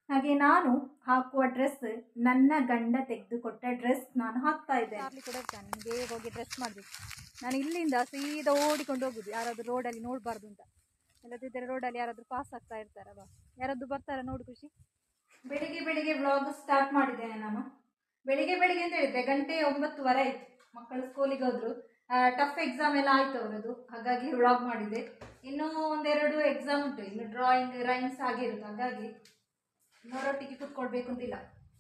ಹಾಗೆ ನಾನು ಹಾಕುವ ಡ್ರೆಸ್ ನನ್ನ ಗಂಡ ತೆಗೆದುಕೊಟ್ಟ ಡ್ರೆಸ್ ನಾನು ಹಾಕ್ತಾ ಇದ್ದೇನೆ. ಚಾರ್ಲಿ ಕೂಡ ಇರ್ತಾನೆ, ಬೇಗ ಹೋಗಿ ಡ್ರೆಸ್ ಮಾಡಬೇಕು. ನಾನು ಇಲ್ಲಿಂದ ಸೀದಾ ಓಡಿಕೊಂಡು ಹೋಗುದು, ಯಾರಾದರೂ ರೋಡಲ್ಲಿ ನೋಡಬಾರ್ದು ಅಂತ. ಇಲ್ಲದಿದ್ದರೆ ರೋಡಲ್ಲಿ ಯಾರಾದರೂ ಪಾಸ್ ಆಗ್ತಾ ಇರ್ತಾರಲ್ವ, ಯಾರಾದರೂ ಬರ್ತಾರ ನೋಡು ಖುಷಿ. ಬೆಳಿಗ್ಗೆ ಬೆಳಿಗ್ಗೆ ವ್ಲಾಗ್ ಸ್ಟಾರ್ಟ್ ಮಾಡಿದ್ದೇನೆ ನಾನು. ಬೆಳಿಗ್ಗೆ ಬೆಳಿಗ್ಗೆ ಅಂತ ಹೇಳಿದ್ರೆ 9:30 ಆಯಿತು. ಮಕ್ಕಳು ಸ್ಕೂಲಿಗೆ ಹೋದ್ರು, ಟಫ್ ಎಕ್ಸಾಮ್ ಎಲ್ಲ ಆಯ್ತು ಅವರದು, ಹಾಗಾಗಿ ವ್ಲಾಗ್ ಮಾಡಿದೆ. ಇನ್ನೂ ಒಂದೆರಡು ಎಕ್ಸಾಮ್ ಉಂಟು, ಇನ್ನು ಡ್ರಾಯಿಂಗ್ ರೈಮ್ಸ್ ಆಗಿರೋದು, ಹಾಗಾಗಿ ಇನ್ನೊರೊಟ್ಟಿಗೆ ಕೂತ್ಕೊಳ್ಬೇಕು ಅಂತಿಲ್ಲ.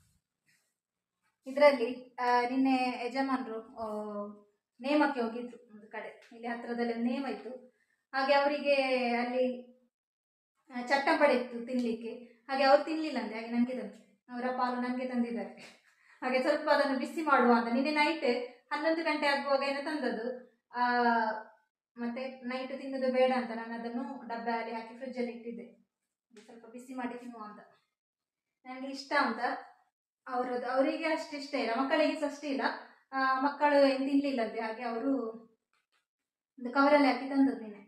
ಇದರಲ್ಲಿ ನಿನ್ನೆ ಯಜಮಾನರು ನೇಮಕ್ಕೆ ಹೋಗಿದ್ರು ಒಂದು ಕಡೆ, ಇಲ್ಲಿ ಹತ್ರದಲ್ಲಿ ನೇಮ ಇತ್ತು. ಹಾಗೆ ಅವರಿಗೆ ಅಲ್ಲಿ ಚಟ್ಟಂಬಡೆ ಇತ್ತು ತಿನ್ನಲಿಕ್ಕೆ, ಹಾಗೆ ಅವ್ರು ತಿನ್ನಲಿಲ್ಲಂತೆ, ಹಾಗೆ ನನಗೆ ತಂದು ಅವರ ಪಾಲು ನನಗೆ ತಂದಿದ್ದಾರೆ. ಹಾಗೆ ಸ್ವಲ್ಪ ಅದನ್ನು ಬಿಸಿ ಮಾಡುವ ಅಂತ ನಿನ್ನೆ ನೈಟ್ 11 ಗಂಟೆ ಆಗುವಾಗ ಏನೋ ತಂದದ್ದು. ಮತ್ತೆ ನೈಟ್ ತಿನ್ನೋದು ಬೇಡ ಅಂತ ನಾನು ಅದನ್ನು ಡಬ್ಬೆಯಲ್ಲಿ ಹಾಕಿ ಫ್ರಿಜ್ಜಲ್ಲಿ ಇಟ್ಟಿದ್ದೆ, ಸ್ವಲ್ಪ ಬಿಸಿ ಮಾಡಿ ತಿನ್ನುವ ಅಂತ. ನನಗೆ ಇಷ್ಟ ಅಂತ, ಅವರಿಗೆ ಅಷ್ಟು ಇಷ್ಟ ಇಲ್ಲ, ಮಕ್ಕಳಿಗೆ ಸಹ ಅಷ್ಟೇ ಇಲ್ಲ. ಮಕ್ಕಳು ಏನು ತಿನ್ನಲಿಲ್ಲಂತೆ, ಹಾಗೆ ಅವರು ಒಂದು ಕವರಲ್ಲಿ ಹಾಕಿ ತಂದದ್ದು ನಿನ್ನೆ.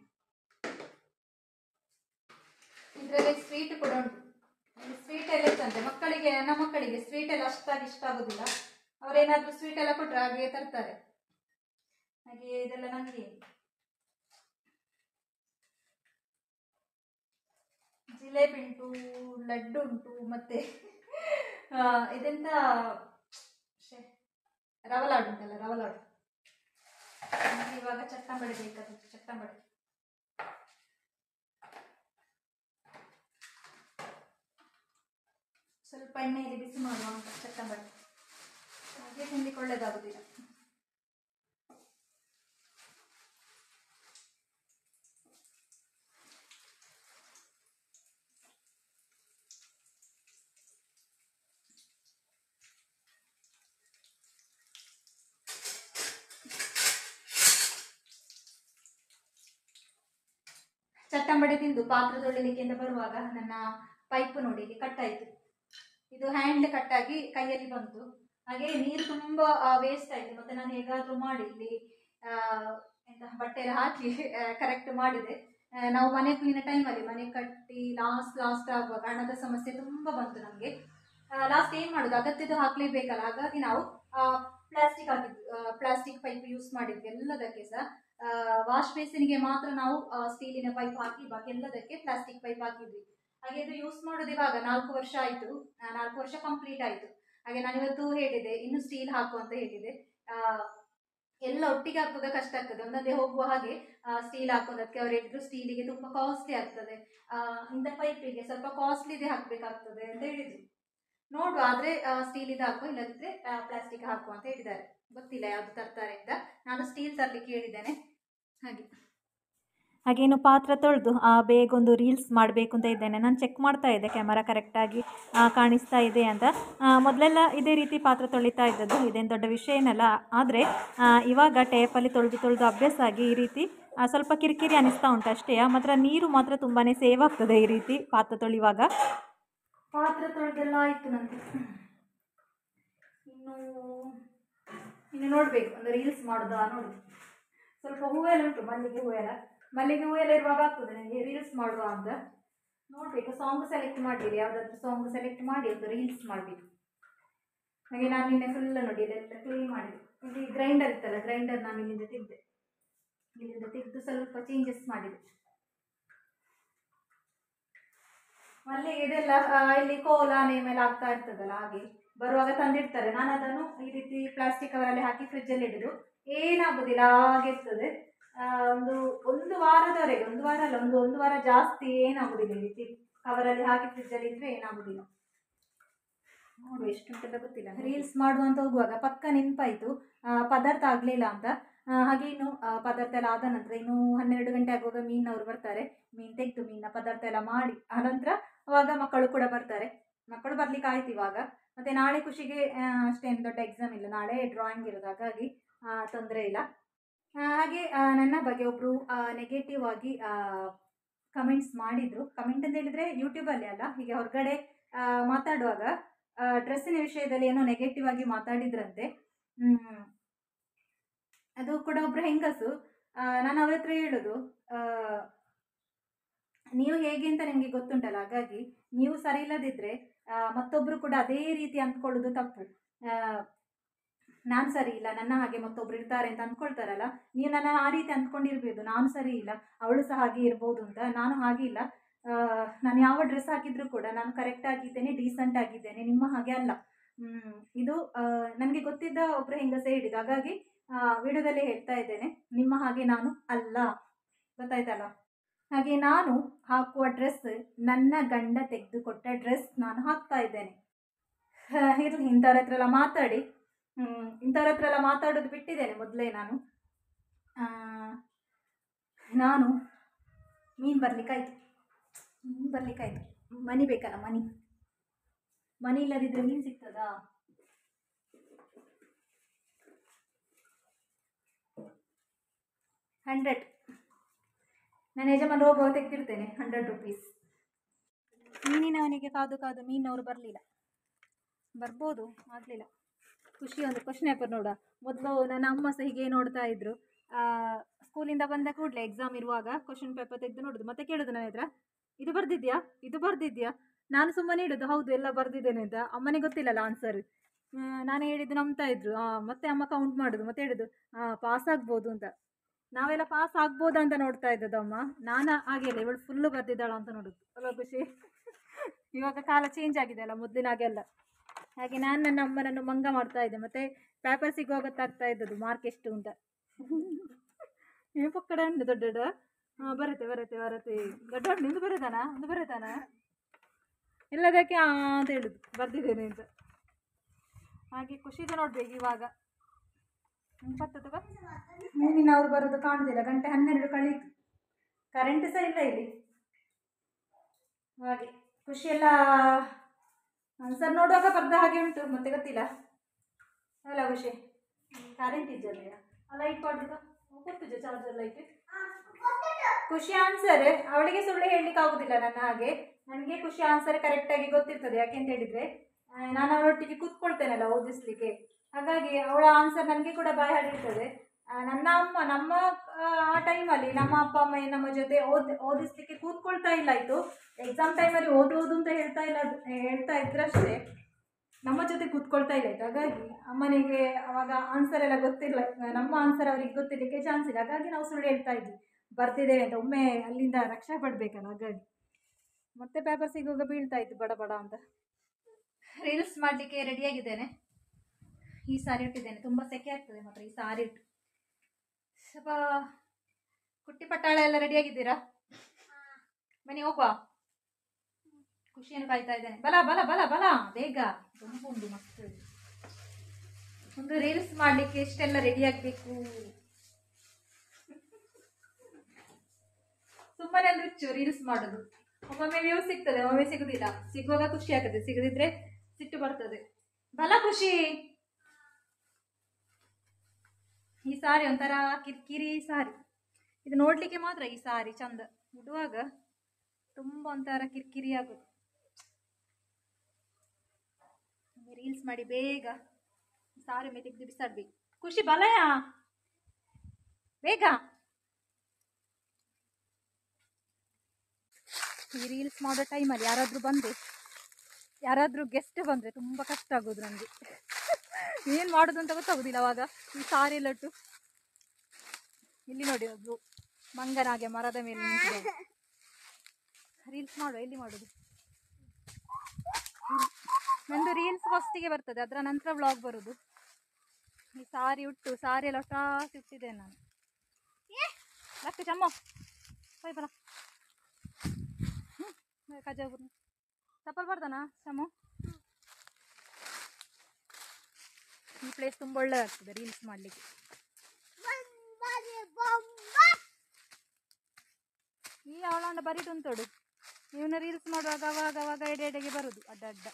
ಇದರಲ್ಲಿ ಸ್ವೀಟ್ ಕೂಡ ಉಂಟು. ಸ್ವೀಟ್ ಎಲ್ಲ ಇತ್ತಂತೆ ಮಕ್ಕಳಿಗೆ, ನಮ್ಮ ಮಕ್ಕಳಿಗೆ ಸ್ವೀಟ್ ಎಲ್ಲ ಅಷ್ಟಾಗಿ ಇಷ್ಟ ಆಗೋದಿಲ್ಲ. ಅವರೇನಾದರೂ ಸ್ವೀಟ್ ಎಲ್ಲ ಕೊಟ್ಟರೆ ಹಾಗೆ ತರ್ತಾರೆ. ಹಾಗೆ ಇದೆಲ್ಲ ನನಗೆ ಜಿಲೇಬಿ ಉಂಟು, ಲಡ್ಡು ಉಂಟು, ಮತ್ತೆ ಇದೆಂತ ರವೆ ಲಾಡು ಉಂಟಲ್ಲ, ರವೆ ಲಾಡು. ಇವಾಗ ಚಟ್ಟಂಬಡೆ ಬೇಕಾದ ಚಟ್ಟಂಬಡೆ. ಸ್ವಲ್ಪ ಎಣ್ಣೆಯಲ್ಲಿ ಬಿಸಿ ಮಾಡುವ ಅಂತ ಚಟ್ಟಂಬಡೆ, ಹಾಗೆ ತಿನ್ಲಿಕ್ಕೆ ಒಳ್ಳೇದಾಗುದಿಲ್ಲ. ಚಟ್ಟಂಬಡೆ ತಿಂದು ಪಾತ್ರೆ ತೊಳಿಲಿಕ್ಕೆ ಅಂತ ಬರುವಾಗ ನನ್ನ ಪೈಪ್ ನೋಡಿ ಕಟ್ಟಾಯಿತು. ಇದು ಹ್ಯಾಂಡ್ ಕಟ್ಟಾಗಿ ಕೈಯಲ್ಲಿ ಬಂತು, ಹಾಗೆ ನೀರು ತುಂಬ ವೇಸ್ಟ್ ಆಯಿತು. ಮತ್ತೆ ನಾನು ಹೇಗಾದರೂ ಮಾಡಿ ಇಲ್ಲಿ ಎಂತ ಬಟ್ಟೆ ಎಲ್ಲ ಹಾಕಿ ಕರೆಕ್ಟ್ ಮಾಡಿದೆ. ನಾವು ಮನೆ ಕ್ಲೀನ್ ಟೈಮಲ್ಲಿ ಮನೆ ಕಟ್ಟಿ ಲಾಸ್ಟ್ ಆಗುವಾಗ ಹಣದ ಸಮಸ್ಯೆ ತುಂಬ ಬಂತು ನಮಗೆ. ಲಾಸ್ಟ್ ಏನು ಮಾಡೋದು, ಅಗತ್ಯದ ಹಾಕಲೇಬೇಕಲ್ಲ, ಹಾಗಾಗಿ ನಾವು ಪ್ಲಾಸ್ಟಿಕ್ ಹಾಕಿದ್ವಿ, ಪ್ಲಾಸ್ಟಿಕ್ ಪೈಪ್ ಯೂಸ್ ಮಾಡಿದ್ವಿ ಎಲ್ಲದಕ್ಕೆ ಸಹ. ವಾಶ್ ಬೇಸಿನ್ಗೆ ಮಾತ್ರ ನಾವು ಸ್ಟೀಲಿನ ಪೈಪ್ ಹಾಕಿ, ಬಾಕಿ ಎಲ್ಲದಕ್ಕೆ ಪ್ಲಾಸ್ಟಿಕ್ ಪೈಪ್ ಹಾಕಿದ್ವಿ. ಹಾಗೆ ಇದು ಯೂಸ್ ಮಾಡೋದು ಇವಾಗ 4 ವರ್ಷ ಆಯಿತು, 4 ವರ್ಷ ಕಂಪ್ಲೀಟ್ ಆಯಿತು. ಹಾಗೆ ನಾನು ಇವತ್ತು ಹೇಳಿದೆ ಇನ್ನು ಸ್ಟೀಲ್ ಹಾಕು ಅಂತ ಹೇಳಿದೆ. ಎಲ್ಲ ಒಟ್ಟಿಗೆ ಹಾಕುವಾಗ ಕಷ್ಟ ಆಗ್ತದೆ, ಒಂದೊಂದೇ ಹೋಗುವ ಹಾಗೆ ಸ್ಟೀಲ್ ಹಾಕೋದಕ್ಕೆ ಅವ್ರು ಹೇಳಿದ್ರು ಸ್ಟೀಲಿಗೆ ತುಂಬ ಕಾಸ್ಟ್ಲಿ ಆಗ್ತದೆ, ಇಂಥ ಪೈಪಿಗೆ ಸ್ವಲ್ಪ ಕಾಸ್ಟ್ಲಿದೆ ಹಾಕಬೇಕಾಗ್ತದೆ ಅಂತ ಹೇಳಿದ್ರು. ನೋಡುವ, ಆದರೆ ಸ್ಟೀಲಿದು ಹಾಕು, ಇಲ್ಲದಿದ್ದರೆ ಪ್ಲಾಸ್ಟಿಕ್ ಹಾಕು ಅಂತ ಹೇಳಿದ್ದಾರೆ. ಗೊತ್ತಿಲ್ಲ ಯಾವುದು ತರ್ತಾರೆ ಅಂತ. ನಾನು ಸ್ಟೀಲ್ ತರಲಿಕ್ಕೆ ಹೇಳಿದ್ದೇನೆ. ಹಾಗೇನು ಪಾತ್ರೆ ತೊಳೆದು ಬೇಗ ಒಂದು ರೀಲ್ಸ್ ಮಾಡಬೇಕು ಅಂತ ಇದ್ದೇನೆ. ನಾನು ಚೆಕ್ ಮಾಡ್ತಾ ಇದ್ದೆ ಕ್ಯಾಮರಾ ಕರೆಕ್ಟಾಗಿ ಕಾಣಿಸ್ತಾ ಇದೆ ಅಂತ. ಮೊದಲೆಲ್ಲ ಇದೇ ರೀತಿ ಪಾತ್ರೆ ತೊಳಿತಾ ಇದ್ದದ್ದು, ಇದೇನು ದೊಡ್ಡ ವಿಷಯ ಏನಲ್ಲ. ಆದರೆ ಇವಾಗ ಟೇಪಲ್ಲಿ ತೊಳೆದು ಅಭ್ಯಾಸ ಆಗಿ ಈ ರೀತಿ ಸ್ವಲ್ಪ ಕಿರಿಕಿರಿ ಅನಿಸ್ತಾ ಉಂಟು ಅಷ್ಟೇ. ಮಾತ್ರ ನೀರು ಮಾತ್ರ ತುಂಬಾ ಸೇವ್ ಆಗ್ತದೆ ಈ ರೀತಿ ಪಾತ್ರೆ ತೊಳೆಯುವಾಗ. ಪಾತ್ರೆ ತೊಳೆದೆಲ್ಲ ಆಯಿತು ನನಗೆ. ಇನ್ನು ನೋಡಬೇಕು, ಒಂದು ರೀಲ್ಸ್ ಮಾಡೋದಾ ನೋಡಿ. ಸ್ವಲ್ಪ ಹೂವೆಲ್ಲ ಉಂಟು, ಮಲ್ಲಿಗೆ ಹೂವೆಲ್ಲ ಇರುವಾಗ ಆಗ್ತದೆ ನನಗೆ ರೀಲ್ಸ್ ಮಾಡುವ ಅಂತ. ನೋಡಬೇಕು, ಸಾಂಗ್ ಸೆಲೆಕ್ಟ್ ಮಾಡಿರಿ, ಯಾವುದಾದ್ರೂ ಸಾಂಗ್ ಸೆಲೆಕ್ಟ್ ಮಾಡಿ ಒಂದು ರೀಲ್ಸ್ ಮಾಡಬೇಕು. ಹಾಗೆ ನಾನು ನಿನ್ನೆ ಫುಲ್ ನೋಡಿ ಇದೆಲ್ಲ ಕ್ಲೀನ್ ಮಾಡಿದೆ. ಇಲ್ಲಿ ಗ್ರೈಂಡರ್ ಇತ್ತಲ್ಲ, ಗ್ರೈಂಡರ್ ನಾನು ಇಲ್ಲಿಂದ ತೆಗೆದು ಸ್ವಲ್ಪ ಚೇಂಜಸ್ ಮಾಡಿದೆ. ಮಲ್ಲಿಗೆ ಇದೆಲ್ಲ ಇಲ್ಲಿ ಕೋಲ ನೇಮೆಲ್ಲ ಆಗ್ತಾ ಇರ್ತದಲ್ಲ, ಹಾಗೆ ಬರುವಾಗ ತಂದಿರ್ತಾರೆ. ನಾನು ಅದನ್ನು ಈ ರೀತಿ ಪ್ಲಾಸ್ಟಿಕ್ ಕವರಲ್ಲಿ ಹಾಕಿ ಫ್ರಿಜ್ಜಲ್ಲಿ ಇಡೋದು, ಏನಾಗೋದಿಲ್ಲ, ಹಾಗೆ ಇರ್ತದೆ. ಒಂದು ವಾರದವರೆಗೆ, ಒಂದು ವಾರ ಅಲ್ಲ, ಒಂದು ವಾರ ಜಾಸ್ತಿ ಏನಾಗೋದಿಲ್ಲ. ಈ ರೀತಿ ಕವರಲ್ಲಿ ಹಾಕಿ ಫ್ರಿಜ್ಜಲ್ಲಿ ಇಟ್ಟರೆ ಏನಾಗೋದಿಲ್ಲ. ನೋಡು ಎಷ್ಟುಂಟೆಲ್ಲ ಗೊತ್ತಿಲ್ಲ. ರೀಲ್ಸ್ ಮಾಡುವಂತ ಹೋಗುವಾಗ ಪಕ್ಕ ನೆನಪಾಯಿತು ಪದಾರ್ಥ ಆಗಲಿಲ್ಲ ಅಂತ. ಹಾಗೆ ಇನ್ನು ಪದಾರ್ಥ ಎಲ್ಲ ಆದ ನಂತರ ಇನ್ನು 12 ಗಂಟೆ ಆಗುವಾಗ ಮೀನವರು ಬರ್ತಾರೆ. ಮೀನು ತೆಗೆದು ಮೀನಿನ ಪದಾರ್ಥ ಎಲ್ಲ ಮಾಡಿ ಆನಂತರ ಅವಾಗ ಮಕ್ಕಳು ಕೂಡ ಬರ್ತಾರೆ. ಮಕ್ಕಳು ಬರ್ಲಿಕ್ಕೆ ಆಯ್ತು ಇವಾಗ. ಮತ್ತು ನಾಳೆ ಖುಷಿಗೆ ಅಷ್ಟೇನು ದೊಡ್ಡ ಎಕ್ಸಾಮ್ ಇಲ್ಲ, ನಾಳೆ ಡ್ರಾಯಿಂಗ್ ಇರೋದು, ಹಾಗಾಗಿ ತೊಂದರೆ ಇಲ್ಲ. ಹಾಗೆ ನನ್ನ ಬಗ್ಗೆ ಒಬ್ಬರು ನೆಗೆಟಿವ್ ಆಗಿ ಕಮೆಂಟ್ಸ್ ಮಾಡಿದರು. ಕಮೆಂಟ್ ಅಂತ ಹೇಳಿದರೆ ಯೂಟ್ಯೂಬಲ್ಲಿ ಅಲ್ಲ, ಹೀಗೆ ಹೊರಗಡೆ ಮಾತಾಡುವಾಗ ಡ್ರೆಸ್ಸಿನ ವಿಷಯದಲ್ಲಿ ಏನೋ ನೆಗೆಟಿವ್ ಆಗಿ ಮಾತಾಡಿದ್ರಂತೆ. ಅದು ಕೂಡ ಒಬ್ಬರು ಹೆಂಗಸು. ನಾನು ಅವ್ರ ಹತ್ರ ಹೇಳೋದು, ನೀವು ಹೇಗೆ ಅಂತ ನಿಮಗೆ ಗೊತ್ತುಂಟಲ್ಲ, ಹಾಗಾಗಿ ನೀವು ಸರಿ ಇಲ್ಲದಿದ್ದರೆ ಮತ್ತೊಬ್ಬರು ಕೂಡ ಅದೇ ರೀತಿ ಅಂದ್ಕೊಳ್ಳೋದು ತಪ್ಪು. ನಾನು ಸರಿ ಇಲ್ಲ, ನನ್ನ ಹಾಗೆ ಮತ್ತೊಬ್ರು ಇರ್ತಾರೆ ಅಂತ ಅಂದ್ಕೊಳ್ತಾರಲ್ಲ, ನೀವು ನನ್ನ ಆ ರೀತಿ ಅಂದ್ಕೊಂಡಿರ್ಬೋದು, ನಾನು ಸರಿ ಇಲ್ಲ ಅವಳು ಸಹ ಹಾಗೆ ಇರ್ಬೋದು ಅಂತ. ನಾನು ಹಾಗೆ ಇಲ್ಲ. ನಾನು ಯಾವ ಡ್ರೆಸ್ ಹಾಕಿದ್ರು ಕೂಡ ನಾನು ಕರೆಕ್ಟ್ ಆಗಿದ್ದೇನೆ, ಡೀಸೆಂಟ್ ಆಗಿದ್ದೇನೆ, ನಿಮ್ಮ ಹಾಗೆ ಅಲ್ಲ. ಇದು ನನಗೆ ಗೊತ್ತಿದ್ದ ಒಬ್ಬರು ಹೆಂಗಸೇ ಹೇಳಿದ್ದು, ಹಾಗಾಗಿ ವಿಡಿಯೋದಲ್ಲಿ ಹೇಳ್ತಾ ಇದ್ದೇನೆ, ನಿಮ್ಮ ಹಾಗೆ ನಾನು ಅಲ್ಲ. ಗೊತ್ತಾಯ್ತಲ್ಲ? ಹಾಗೆ ನಾನು ಹಾಕುವ ಡ್ರೆಸ್ ನನ್ನ ಗಂಡ ತೆಗೆದುಕೊಟ್ಟ ಡ್ರೆಸ್ ನಾನು ಹಾಕ್ತಾ ಇದ್ದೇನೆ. ಇರಲಿ, ಇಂಥವ್ರ ಹತ್ರ ಎಲ್ಲ ಮಾತಾಡಿ, ಇಂಥವ್ರ ಹತ್ರ ಎಲ್ಲ ಮಾತಾಡೋದು ಬಿಟ್ಟಿದ್ದೇನೆ ಮೊದಲೇ ನಾನು. ನಾನು ಮೀನು ಬರಲಿಕ್ಕಾಯ್ತು, ಮನಿ ಬೇಕಲ್ಲ, ಮನಿ ಇಲ್ಲದಿದ್ದರೆ ಮೀನು ಸಿಗ್ತದಾ? $100 ನಾನು ಯಜಮಾನ್ ಹೋಗುವ ತೆಗೆದಿರ್ತೇನೆ, $100. ಮೀನಿನವನಿಗೆ ಕಾದು ಕಾದು ಮೀನವರು ಬರಲಿಲ್ಲ. ಬರ್ಬೋದು, ಆಗಲಿಲ್ಲ. ಖುಷಿ ಒಂದು ಕ್ವಶನ್ ಪೇಪರ್ ನೋಡ. ಮೊದಲು ನನ್ನ ಅಮ್ಮ ಸಹ ಹೀಗೆ ನೋಡ್ತಾ ಇದ್ರು. ಸ್ಕೂಲಿಂದ ಬಂದ ಕೂಡಲೇ ಎಕ್ಸಾಮ್ ಇರುವಾಗ ಕ್ವಶನ್ ಪೇಪರ್ ತೆಗೆದು ನೋಡೋದು, ಮತ್ತೆ ಕೇಳೋದು ನನ್ನ ಹತ್ರ, ಇದು ಬರ್ದಿದ್ಯಾ? ನಾನು ಸುಮ್ಮನೆ ಇಡೋದು, ಹೌದು ಎಲ್ಲ ಬರ್ದಿದ್ದೇನೆ ಅಂತ. ಅಮ್ಮನಿಗೆ ಗೊತ್ತಿಲ್ಲಲ್ಲ ಆನ್ಸರ್. ನಾನು ಹೇಳಿದ್ದು ನಂಬ್ತಾ ಇದ್ರು. ಮತ್ತೆ ಅಮ್ಮ ಕೌಂಟ್ ಮಾಡೋದು, ಮತ್ತೆ ಹೇಳೋದು ಪಾಸ್ ಆಗ್ಬೋದು ಅಂತ. ನಾವೆಲ್ಲ ಪಾಸ್ ಆಗ್ಬೋದಾ ಅಂತ ನೋಡ್ತಾ ಇದ್ದದ್ದು ಅಮ್ಮ. ನಾನು ಹಾಗೆಲ್ಲ ಇವಳು ಫುಲ್ಲು ಬರ್ದಿದ್ದಾಳ ಅಂತ ನೋಡೋದು. ಅಲ್ಲ ಖುಷಿ. ಇವಾಗ ಕಾಲ ಚೇಂಜ್ ಆಗಿದೆ ಅಲ್ಲ, ಮೊದಲಿನ ಹಾಗೆಲ್ಲ. ಹಾಗೆ ನಾನು ನನ್ನ ಅಮ್ಮನನ್ನು ಮಂಗ ಮಾಡ್ತಾ ಇದ್ದೆ. ಮತ್ತು ಪೇಪರ್ ಸಿಗುವಾಗ ಗೊತ್ತಾಗ್ತಾ ಇದ್ದದ್ದು ಮಾರ್ಕ್ ಎಷ್ಟು ಅಂತ. ಪಕ್ಕಡ ಉಂಟು ದೊಡ್ಡ ಬರುತ್ತೆ ದೊಡ್ಡ ಉಂಟು, ಇದು ಬರುತ್ತಾನ ಎಲ್ಲದಕ್ಕೆ ಅಂತ ಹೇಳುದು ಬರ್ದಿದ್ದೇನೆ ಅಂತ. ಹಾಗೆ ಖುಷಿದು ನೋಡ್ಬೇಕು ಇವಾಗ. ಮೀನಿನವರು ಬರೋದು ಕಾಣುದಿಲ್ಲ, 1:12 ಕಳೀತು. ಕರೆಂಟ್ ಸಹ ಇಲ್ಲ ಇಲ್ಲಿ. ಹಾಗೆ ಖುಷಿಯೆಲ್ಲ ಆನ್ಸರ್ ನೋಡುವಾಗ ಬರ್ದ ಹಾಗೆ ಉಂಟು, ಮತ್ತೆ ಗೊತ್ತಿಲ್ಲ ಅಲ್ಲ ಖುಷಿ. ಕರೆಂಟ್ ಇದೆಯಲ್ಲ, ಲೈಟ್ ಕೊಡ್ಬೇಕು, ಕೊಡ್ತಿದ್ದೆ ಚಾರ್ಜರ್ ಲೈಟ್. ಖುಷಿ ಆನ್ಸರ್ ಅವಳಿಗೆ ಸುಳ್ಳು ಹೇಳಲಿಕ್ಕೆ ಆಗುದಿಲ್ಲ ನನ್ನ ಹಾಗೆ. ನನಗೆ ಖುಷಿ ಆನ್ಸರ್ ಕರೆಕ್ಟಾಗಿ ಗೊತ್ತಿರ್ತದೆ. ಯಾಕೆಂತ ಹೇಳಿದರೆ ನಾನು ಅವಳೊಟ್ಟಿಗೆ ಕೂತ್ಕೊಳ್ತೇನಲ್ಲ ಓದಿಸ್ಲಿಕ್ಕೆ, ಹಾಗಾಗಿ ಅವಳ ಆನ್ಸರ್ ನನಗೆ ಕೂಡ ಬಾಯಿ ಹಾಡಿರ್ತದೆ. ನಮ್ಮ ಆ ಟೈಮಲ್ಲಿ ನಮ್ಮ ಅಪ್ಪ ಅಮ್ಮ ನಮ್ಮ ಜೊತೆ ಓದಿಸ್ಲಿಕ್ಕೆ ಕೂತ್ಕೊಳ್ತಾ ಇಲ್ಲ. ಆಯಿತು, ಎಕ್ಸಾಮ್ ಟೈಮಲ್ಲಿ ಓದೋದು ಅಂತ ಹೇಳ್ತಾ ಇದ್ರಷ್ಟೇ, ನಮ್ಮ ಜೊತೆ ಕೂತ್ಕೊಳ್ತಾ ಇಲ್ಲ. ಆಯಿತು, ಹಾಗಾಗಿ ಅಮ್ಮನಿಗೆ ಅವಾಗ ಆನ್ಸರ್ ಎಲ್ಲ ಗೊತ್ತಿಲ್ಲ, ನಮ್ಮ ಆನ್ಸರ್ ಅವರಿಗೆ ಗೊತ್ತಿರಲಿಕ್ಕೆ ಚಾನ್ಸ್ ಇಲ್ಲ. ಹಾಗಾಗಿ ನಾವು ಸುಳ್ಳು ಹೇಳ್ತಾ ಇದ್ವಿ ಬರ್ತಿದ್ದೇವೆ ಅಂತ. ಒಮ್ಮೆ ಅಲ್ಲಿಂದ ರಕ್ಷಾ ಪಡಬೇಕಲ್ಲ, ಹಾಗಾಗಿ ಮತ್ತೆ ಪೇಪರ್ ಸಿಗುವಾಗ ಬೀಳ್ತಾ ಇತ್ತು ಬಡ ಅಂತ. ರೀಲ್ಸ್ ಮಾಡಲಿಕ್ಕೆ ರೆಡಿಯಾಗಿದ್ದೇನೆ. ಈ ಸಾರಿ ಇಟ್ಟಿದ್ದೇನೆ, ತುಂಬ ಸೆಕೆ ಆಗ್ತದೆ ಮಾತ್ರ ಈ ಸಾರಿ ಇಟ್ಟು. ಸ್ವಲ್ಪ ಕುಟ್ಟಿ ಪಟ್ಟಾಳ ಎಲ್ಲ ರೆಡಿಯಾಗಿದ್ದೀರಾ? ಬನ್ನಿ ಹೋಗುವ. ಖುಷಿಯನ್ನು ಕಾಯ್ತಾ ಇದ್ದೇನೆ. ಬಲ ಬೇಗ. ತುಂಬ ಉಂಟು ಮಸ್ತ್. ಒಂದು ರೀಲ್ಸ್ ಮಾಡಲಿಕ್ಕೆ ಎಷ್ಟೆಲ್ಲ ರೆಡಿ ಆಗಬೇಕು. ಸುಮ್ಮನೆ ಅಂದ್ರೆ ರೀಲ್ಸ್ ಮಾಡೋದು. ಒಮ್ಮೊಮ್ಮೆ ವ್ಯೂ ಸಿಗ್ತದೆ, ಒಮ್ಮೆ ಸಿಗುದಿಲ್ಲ. ಸಿಗುವಾಗ ಖುಷಿ ಆಗ್ತದೆ, ಸಿಗದಿದ್ರೆ ಸಿಟ್ಟು ಬರ್ತದೆ. ಬಲ ಖುಷಿ. ಈ ಸಾರಿ ಒಂಥರ ಕಿರಿಕಿರಿ ಸಾರಿ. ಇದು ನೋಡ್ಲಿಕ್ಕೆ ಮಾತ್ರ ಈ ಸಾರಿ ಚಂದ, ಉಡುವಾಗ ತುಂಬ ಒಂಥರ ಕಿರಿಕಿರಿ ಆಗೋದು. ರೀಲ್ಸ್ ಮಾಡಿ ಬೇಗ ಸಾರಿ ಮೇಲೆ ತೆಗೆದು ಬಿಸಾಡ್ಬೇಕು. ಖುಷಿ ಬಲಯ ಬೇಗ. ಈ ರೀಲ್ಸ್ ಮಾಡೋ ಟೈಮಲ್ಲಿ ಯಾರಾದರೂ ಗೆಸ್ಟ್ ಬಂದರೆ ತುಂಬ ಕಷ್ಟ ಆಗೋದು ನನಗೆ. ಏನು ಮಾಡೋದು ಅಂತ ಗೊತ್ತಾಗೋದಿಲ್ಲ ಅವಾಗ. ಈ ಸಾರಿ ಎಲ್ಲಟ್ಟು ಇಲ್ಲಿ ನೋಡಿ, ಒಬ್ಬರು ಮಂಗನಾಗೆ ಮರದ ಮೇಲೆ ನಿಂತಿದೆ. ರೀಲ್ಸ್ ಮಾಡುವ, ಎಲ್ಲಿ ಮಾಡೋದು? ನಂದು ರೀಲ್ಸ್ ಫಸ್ಟಿಗೆ ಬರ್ತದೆ, ಅದರ ನಂತರ ವ್ಲಾಗ್ ಬರೋದು. ಈ ಸಾರಿ ಸಾರಿ ಎಲ್ಲ ಒಟ್ಟಾಸಿ ಉಟ್ಟಿದ್ದೇನೆ ನಾನು. ಲಕ್ಕ ಚಮ್ಮ ಬೈ ಬಲ ಕಜಾಬುರ್ ಚಪ್ಪಲ್ ಬರ್ತಾನ ಚಮ್ಮ. ಈ ಪ್ಲೇಸ್ ತುಂಬ ಒಳ್ಳೆದಾಗ್ತದೆ ರೀಲ್ಸ್ ಮಾಡಲಿಕ್ಕೆ. ಈ ಅವಳಂಡ ಬರೀದುಂಟೋಡು, ಇವನ್ನ ರೀಲ್ಸ್ ಮಾಡುವಾಗ ಅವಾಗ ಎಡೆಗೆ ಬರೋದು ಅಡ್ಡ.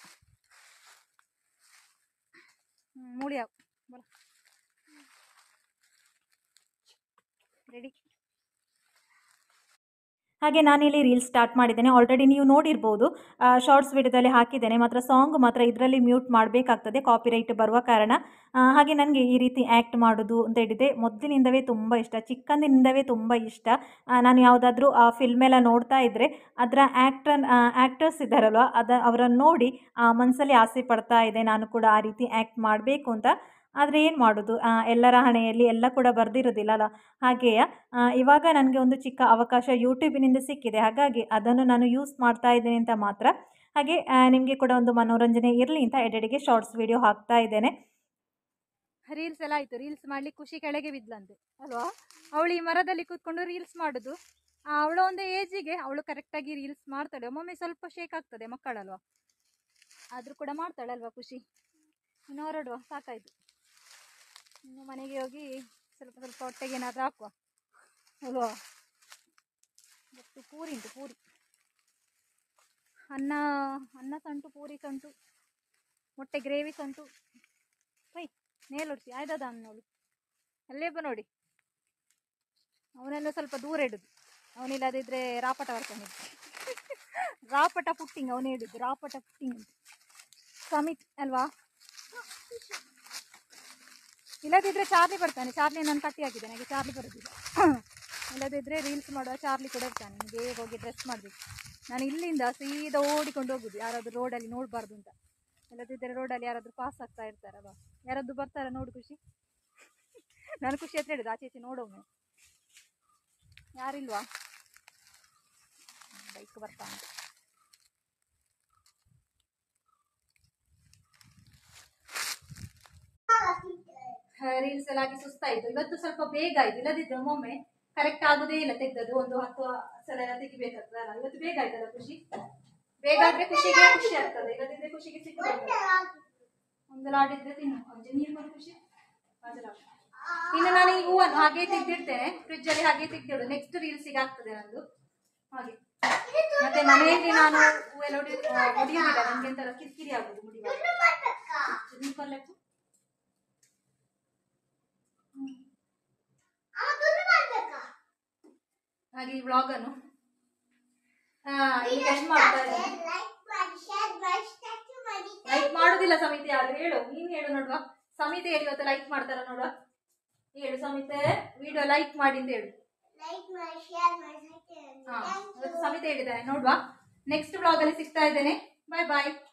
ಮೂಳಿಯಾವ್ ಬಲ ರೆಡಿ. ಹಾಗೆ ನಾನಿಲ್ಲಿ ರೀಲ್ಸ್ ಸ್ಟಾರ್ಟ್ ಮಾಡಿದ್ದೇನೆ. ಆಲ್ರೆಡಿ ನೀವು ನೋಡಿರ್ಬೋದು, ಶಾರ್ಟ್ಸ್ ವಿಡಿಯೋದಲ್ಲಿ ಹಾಕಿದ್ದೇನೆ. ಮಾತ್ರ ಸಾಂಗ್ ಮಾತ್ರ ಇದರಲ್ಲಿ ಮ್ಯೂಟ್ ಮಾಡಬೇಕಾಗ್ತದೆ ಕಾಪಿರೈಟ್ ಬರುವ ಕಾರಣ. ಹಾಗೆ ನನಗೆ ಈ ರೀತಿ ಆ್ಯಕ್ಟ್ ಮಾಡೋದು ಅಂತ ಹೇಳಿದರೆ ಮೊದಲಿನಿಂದಲೇ ತುಂಬ ಇಷ್ಟ, ಚಿಕ್ಕಂದಿನಿಂದಲೇ ತುಂಬ ಇಷ್ಟ. ನಾನು ಯಾವುದಾದ್ರೂ ಆ ಫಿಲ್ಮೆಲ್ಲ ನೋಡ್ತಾ ಇದ್ದರೆ ಅದರ ಆ್ಯಕ್ಟರ್ಸ್ ಇದ್ದಾರಲ್ವ ಅವರನ್ನು ನೋಡಿ ಮನಸ್ಸಲ್ಲಿ ಆಸೆ ಪಡ್ತಾ ಇದೆ ನಾನು ಕೂಡ ಆ ರೀತಿ ಆ್ಯಕ್ಟ್ ಮಾಡಬೇಕು ಅಂತ. ಆದರೆ ಏನು ಮಾಡೋದು, ಎಲ್ಲರ ಹಣೆಯಲ್ಲಿ ಎಲ್ಲ ಕೂಡ ಬರೆದಿರೋದಿಲ್ಲಲ್ಲ. ಹಾಗೆಯೇ ಇವಾಗ ನನಗೆ ಒಂದು ಚಿಕ್ಕ ಅವಕಾಶ ಯೂಟ್ಯೂಬಿನಿಂದ ಸಿಕ್ಕಿದೆ, ಹಾಗಾಗಿ ಅದನ್ನು ನಾನು ಯೂಸ್ ಮಾಡ್ತಾ ಇದ್ದೇನೆ ಅಂತ ಮಾತ್ರ. ಹಾಗೆ ನಿಮಗೆ ಕೂಡ ಒಂದು ಮನೋರಂಜನೆ ಇರಲಿ ಅಂತ ಎಡೆಡೆಗೆ ಶಾರ್ಟ್ಸ್ ವಿಡಿಯೋ ಹಾಕ್ತಾ ಇದ್ದೇನೆ. ರೀಲ್ಸ್ ಎಲ್ಲ ಆಯಿತು, ರೀಲ್ಸ್ ಮಾಡ್ಲಿಕ್ಕೆ ಖುಷಿ ಕೆಳಗೆ ಬಿದ್ದಂತೆ ಅಲ್ವಾ. ಅವಳು ಈ ಮರದಲ್ಲಿ ಕೂತ್ಕೊಂಡು ರೀಲ್ಸ್ ಮಾಡೋದು. ಅವಳ ಒಂದು ಏಜಿಗೆ ಅವಳು ಕರೆಕ್ಟಾಗಿ ರೀಲ್ಸ್ ಮಾಡ್ತಾಳೆ. ಒಮ್ಮೊಮ್ಮೆ ಸ್ವಲ್ಪ ಶೇಕ್ ಆಗ್ತದೆ, ಮಕ್ಕಳಲ್ವಾ, ಆದರೂ ಕೂಡ ಮಾಡ್ತಾಳೆ ಅಲ್ವಾ ಖುಷಿ. ಇನ್ನು ಹೊರಡುವ, ಸಾಕಾಯಿತು. ಇನ್ನು ಮನೆಗೆ ಹೋಗಿ ಸ್ವಲ್ಪ ಸ್ವಲ್ಪ ಹೊಟ್ಟೆಗೆ ಏನಾದರೂ ಹಾಕುವ ಅಲ್ವಾ. ಮತ್ತು ಪೂರಿ ಉಂಟು, ಪೂರಿ, ಅನ್ನ ಸಂಟು, ಪೂರಿ ಸಂಟು, ಮೊಟ್ಟೆ ಗ್ರೇವಿ ಸಂಟು. ಬೈ ನೇಲೊಡ್ಸಿ ಆಯ್ದದ ಅನ್ನೋಳು ಅಲ್ಲೇಬ್ಬ ನೋಡಿ. ಅವನನ್ನು ಸ್ವಲ್ಪ ದೂರ ಇಡುದು, ಅವನಿಲ್ಲದಿದ್ದರೆ ರಾಪಟ ಬರ್ತಾನೆ. ರಾಪಟ ಪುಟ್ಟಿಂಗ್ ಅವನೇ ಇಡುದು, ರಾಪಟ ಪುಟ್ಟಿಂಗ್ ಸಮಿತ್ ಅಲ್ವಾ. ಇಲ್ಲದಿದ್ದರೆ ಚಾರ್ಲಿ ಬರ್ತಾನೆ. ಚಾರ್ಲಿ ನಾನು ಕಟ್ಟಿ ಹಾಕಿದ್ದೇನೆ, ಹಾಗೆ ಚಾರ್ಲಿ ಬರೋದಿಲ್ಲ. ಇಲ್ಲದಿದ್ದರೆ ರೀಲ್ಸ್ ಮಾಡುವ ಚಾರ್ಲಿ ಕೂಡ ಇರ್ತಾನೆ. ನನಗೆ ಹೋಗಿ ಡ್ರೆಸ್ ಮಾಡಬೇಕು. ನಾನು ಇಲ್ಲಿಂದ ಸೀದಾ ಓಡಿಕೊಂಡು ಹೋಗುದು, ಯಾರಾದರೂ ರೋಡಲ್ಲಿ ನೋಡಬಾರ್ದು ಅಂತ. ಇಲ್ಲದಿದ್ದರೆ ರೋಡಲ್ಲಿ ಯಾರಾದರೂ ಪಾಸ್ ಆಗ್ತಾ ಇರ್ತಾರಲ್ವ, ಯಾರಾದರೂ ಬರ್ತಾರ ನೋಡು ಖುಷಿ. ನಾನು ಖುಷಿ ಹತ್ರ ಹೇಳಿದ್ದು ಆಚೆ ಈಚೆ ನೋಡೋನು, ಯಾರಿಲ್ವಾ. ಬೈಕ್ ಬರ್ತಾನೆ. ರೀಲ್ಸ್ ಎಲ್ಲ ಆಗಿ ಸುಸ್ತಾಯಿತು. ಇವತ್ತು ಸ್ವಲ್ಪ ಬೇಗ ಆಯ್ತು, ಇಲ್ಲದಿದ್ರೆ ಒಮ್ಮೊಮ್ಮೆ ಕರೆಕ್ಟ್ ಆಗೋದೇ ಇಲ್ಲ. ತೆಗ್ದದ್ದು ಒಂದು 10 ಸಲ ಎಲ್ಲ ತೆಗಿಬೇಕಾಗ್ತದಲ್ಲ. ಇವತ್ತು ಬೇಗ ಆಯ್ತಲ್ಲ ಖುಷಿ. ಬೇಗ ಆದ್ರೆ ಖುಷಿಗೆ ಖುಷಿ ಆಗ್ತದೆ, ಇಲ್ಲದಿದ್ರೆ ಖುಷಿಗೆ ಸಿಗ್ತದೆ. ಒಂದು ಲಾಡಿದ್ರೆ ತಿನ್ನು, ನೀರು ಬಂದು ಖುಷಿ. ಇನ್ನು ನಾನು ಈ ಹೂವನ್ನು ಹಾಗೆ ತೆಗ್ದಿಡ್ತೇನೆ, ಫ್ರಿಜ್ ಅಲ್ಲಿ ಹಾಗೆ ತೆಗ್ದಿಡು. ನೆಕ್ಸ್ಟ್ ರೀಲ್ಸಿಗೆ ಆಗ್ತದೆ ನಂದು ಹಾಗೆ. ಮತ್ತೆ ಮನೆಯಲ್ಲಿ ನಾನು ಹೂವೆಲ್ಲ ಹೊಡಿಯೋದಿಲ್ಲ, ನನಗೆ ಎಂತ ಕಿರಿಕಿರಿ ಆಗುದು ಮುಡಿಯುವಾಗ. ಹಾಗೆ ಈ ವ್ಲಾಗ್ ಅನ್ನು ಲೈಕ್ ಮಾಡುದಿಲ್ಲ ಸಮಿತಿ. ಆದ್ರೆ ಹೇಳು, ನೀನ್ ಹೇಳು ನೋಡುವ. ಸಮಿತಿ ಹೇಳಿ ಇವತ್ತು ಲೈಕ್ ಮಾಡ್ತಾರ ನೋಡುವ. ಹೇಳು ಸಮಿತಿ, ವಿಡಿಯೋ ಲೈಕ್ ಮಾಡಿ ಅಂತ ಹೇಳು. ಇವತ್ತು ಸಮಿತಿ ಹೇಳಿದ್ದಾನೆ ನೋಡುವ. ನೆಕ್ಸ್ಟ್ ವ್ಲಾಗ್ ಅಲ್ಲಿ ಸಿಗ್ತಾ ಇದ್ದೇನೆ. ಬಾಯ್ ಬಾಯ್.